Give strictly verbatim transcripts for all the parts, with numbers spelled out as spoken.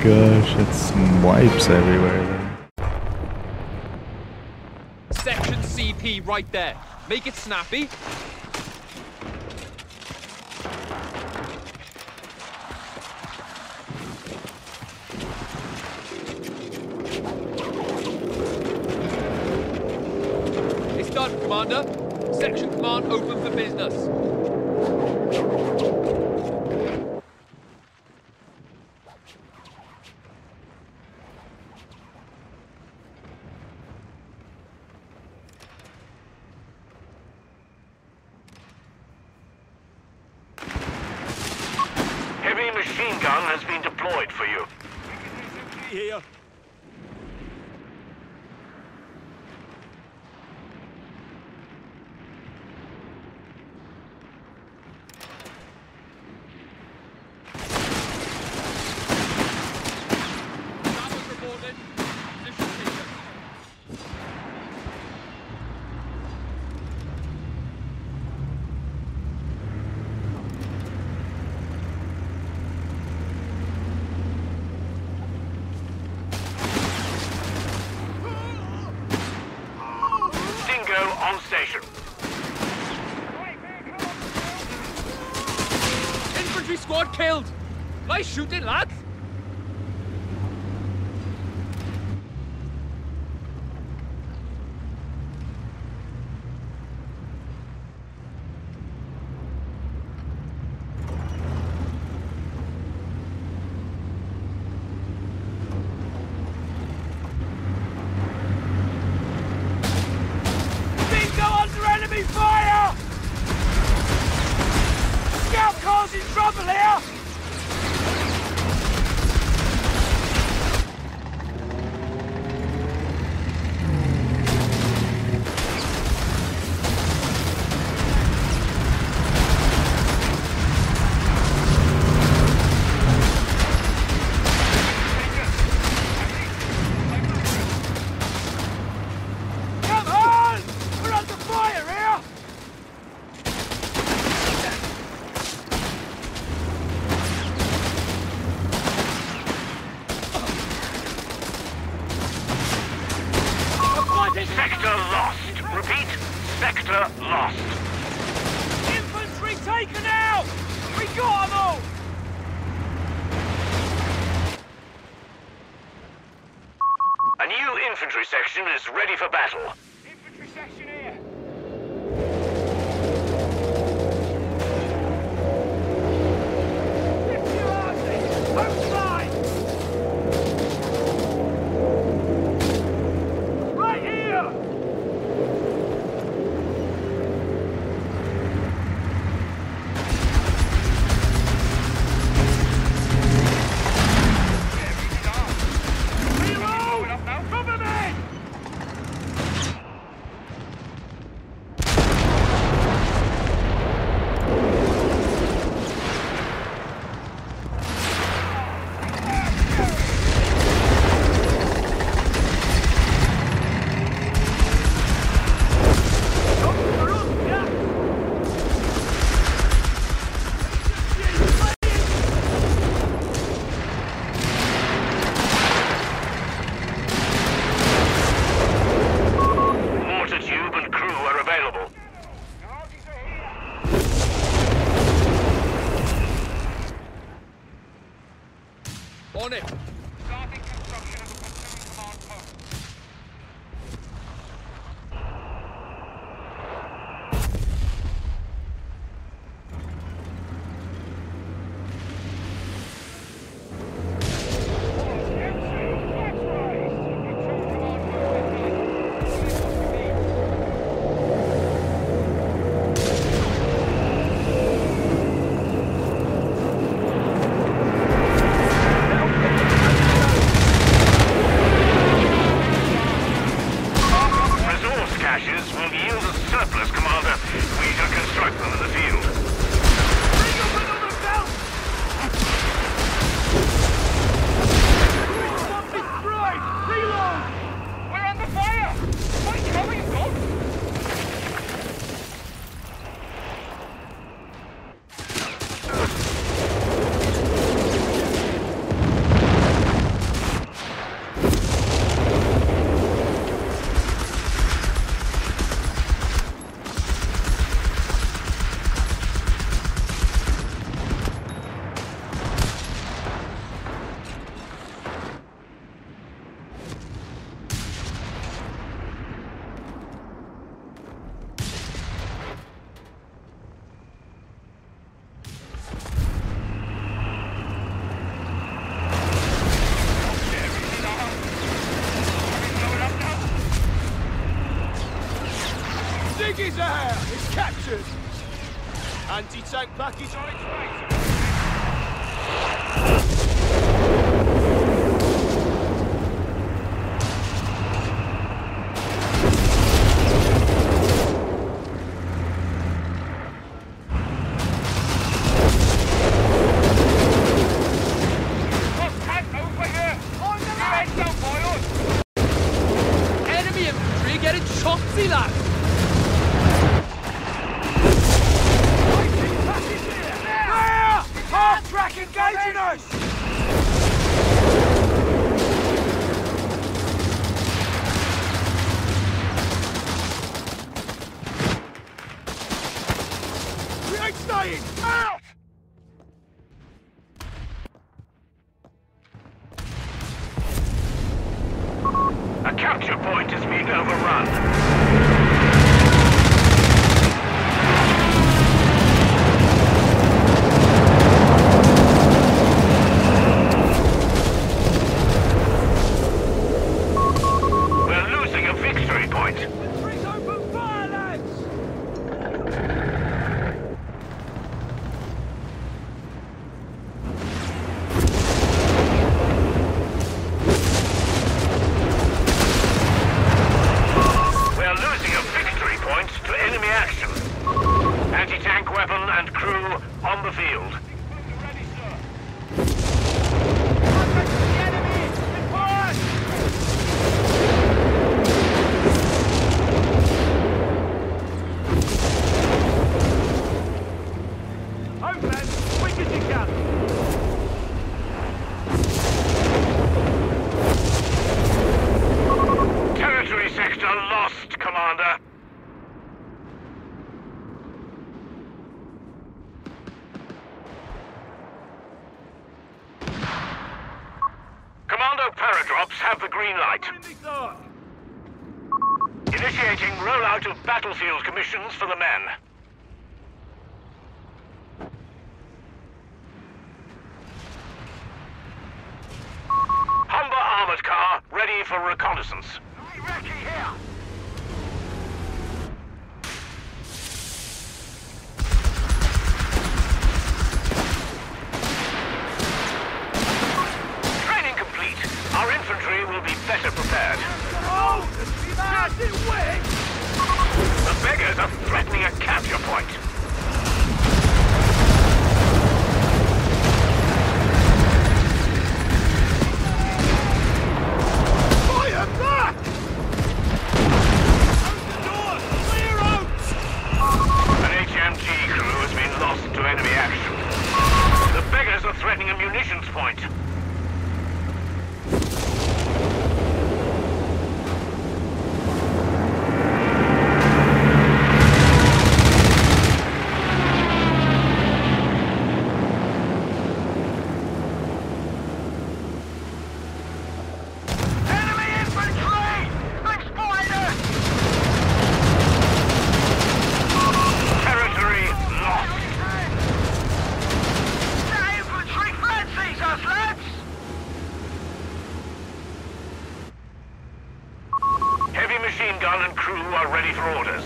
gosh, it's wipes everywhere. Section C P right there. Make it snappy. It's done, Commander. Section command open for business. Heavy machine gun has been deployed for you. Here. On station. Infantry squad killed. Nice shooting, lads. Fire! Scout causing trouble here! Come on! We're under fire here! Sector lost. Repeat, sector lost. Infantry taken out! We got them all! A new infantry section is ready for battle. Infantry section here! Lift your arses! Outside! Right here! Reload! Cover me! Mortar tube and crew are available. On it! Starting construction of a platoon command post. Biggies are here! It's captured! Anti-tank package on its way! Engaging us! We ain't staying! Out! A capture point is being overrun. Paradrops have the green light. Initiating rollout of battlefield commissions for the men. Humber armored car ready for reconnaissance. Recce here! Our infantry will be better prepared. Oh! Massive wing! The beggars are threatening a capture point. Fire back! Open the doors! Clear out! An H M G crew has been lost to enemy action. The beggars are threatening a munitions point. Machine gun and crew are ready for orders.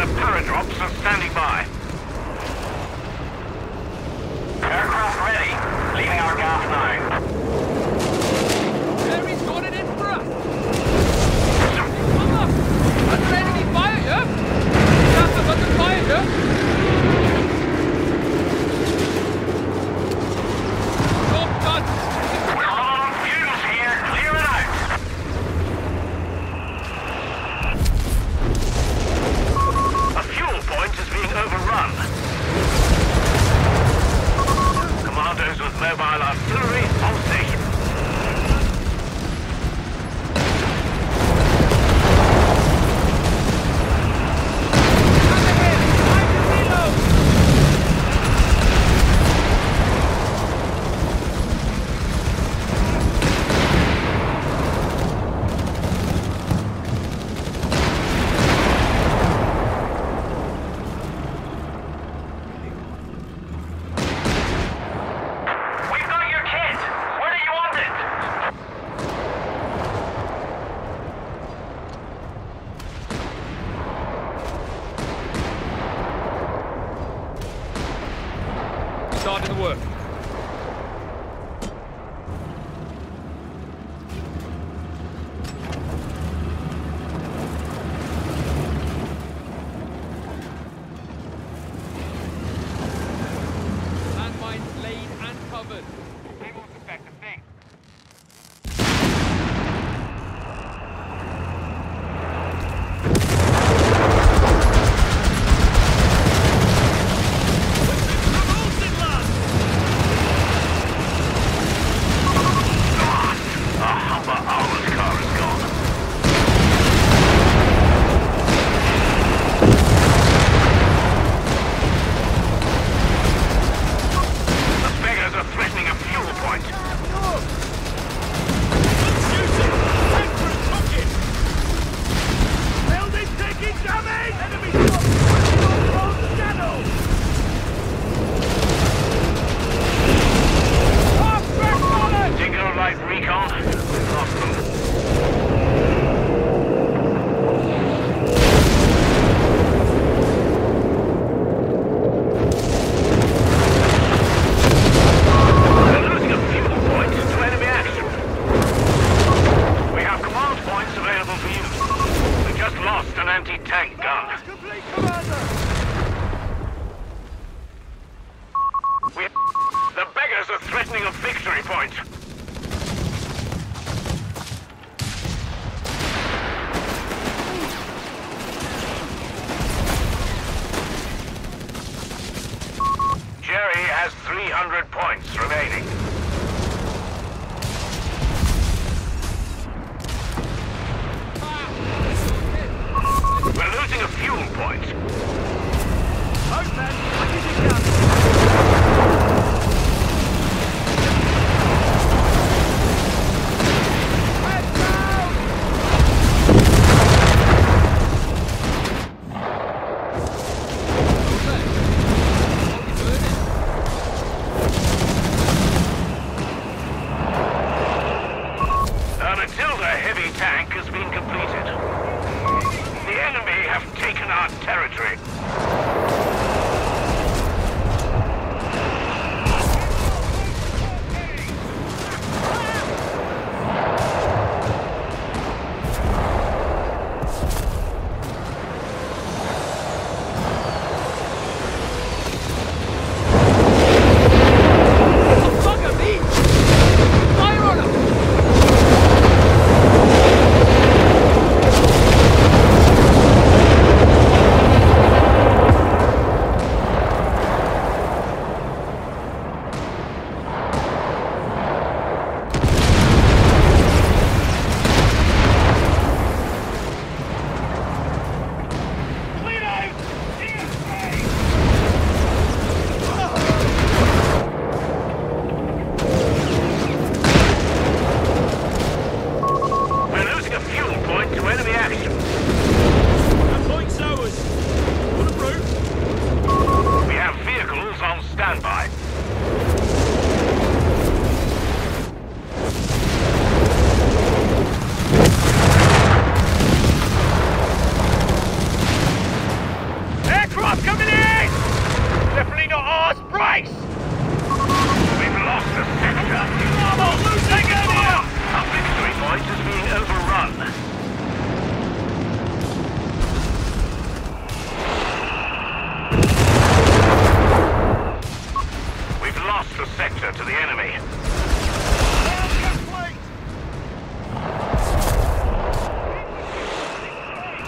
of paradrops are standing by. Aircraft ready. Leaving our gas now. Jerry's got it in for us! Come up! Under enemy fire here! Gas under fire here! Stop guns! We're on fumes here. Clear it out. A fuel point is being overrun. Commandos with mobile artillery on station. Starting the work. Landmines laid and covered. They won't suspect a thing. three hundred points remaining. We're losing a fuel point. Boatman, what did you got?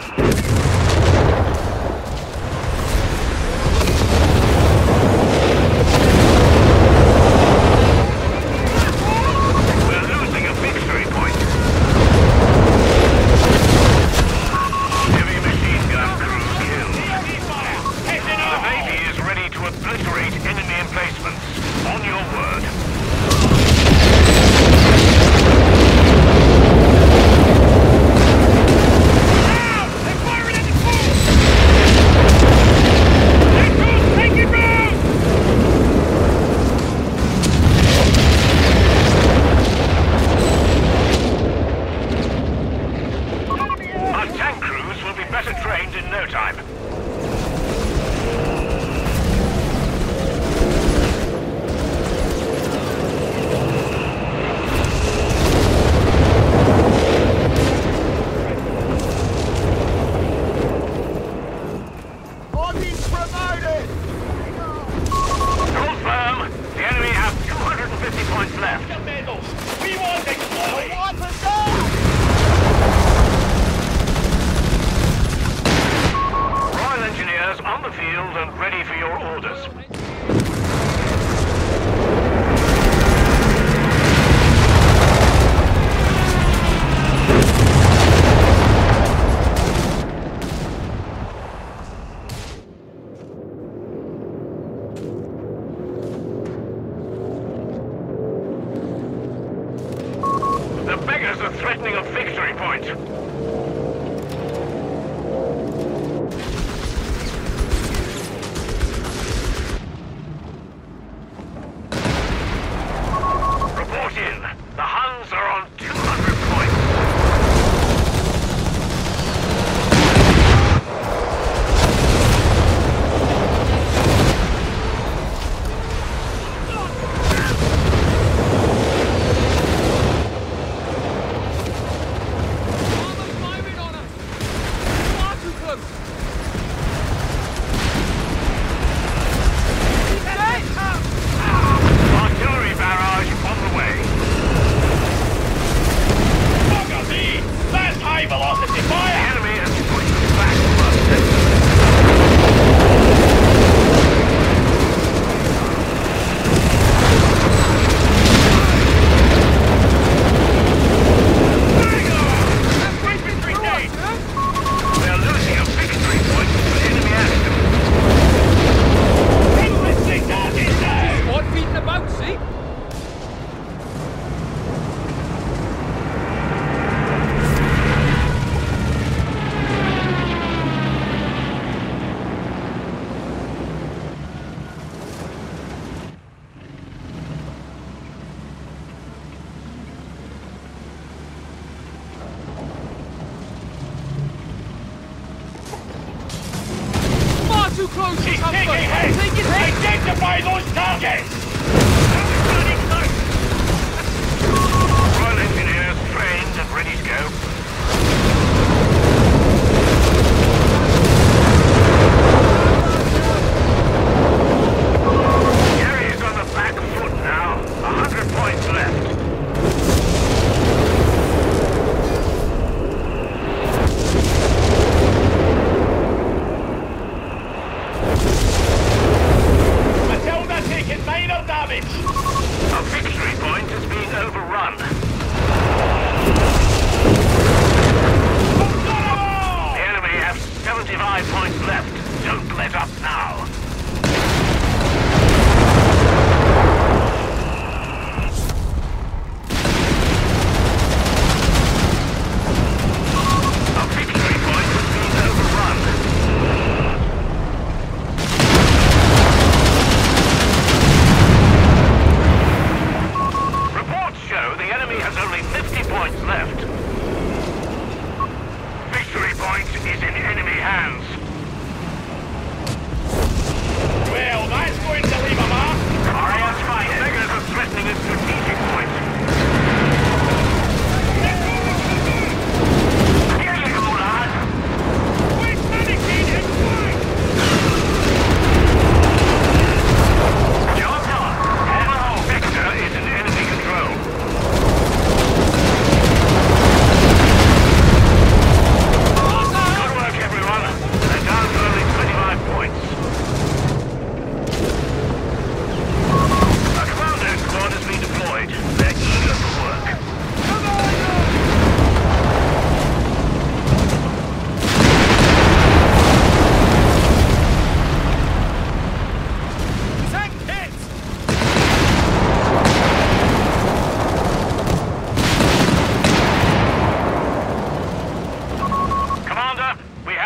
Identify those targets! Royal engineers trained and ready to go. Gary is on the back foot now. A hundred points left. Taking minor damage! A victory point has been overrun. The enemy have seventy-five points left. Don't let up now. A victory point has been overrun. Show the enemy has only fifty points left. Victory point is in enemy hands. Well, that's going to leave a mark. R A F five figures are threatening a strategic point. Here you go, lad. Wait, medicated and fine. Job done. Hello. Victor is in enemy control. Good work.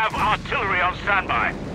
have artillery on standby.